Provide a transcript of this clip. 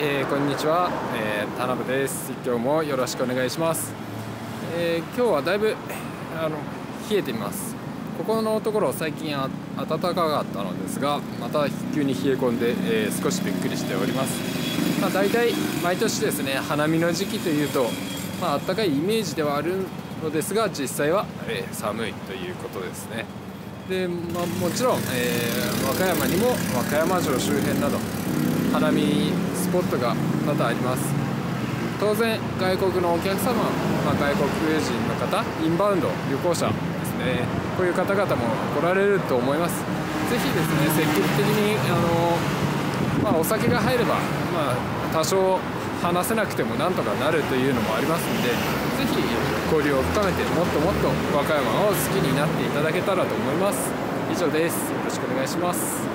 こんにちは、田辺です。今日もよろしくお願いします。今日はだいぶ冷えています。ここのところ最近暖かかったのですが、また急に冷え込んで、少しびっくりしております。大体毎年ですね、花見の時期というと、暖かいイメージではあるのですが、実際は、寒いということですね。で、もちろん、和歌山にも和歌山城周辺など花見スポットが多々あります。当然外国のお客様、外国人の方、インバウンド旅行者ですね、こういう方々も来られると思います。ぜひですね、積極的にお酒が入れば、多少話せなくてもなんとかなるというのもありますので、ぜひ交流を深めて、もっともっと和歌山を好きになっていただけたらと思います。以上です。よろしくお願いします。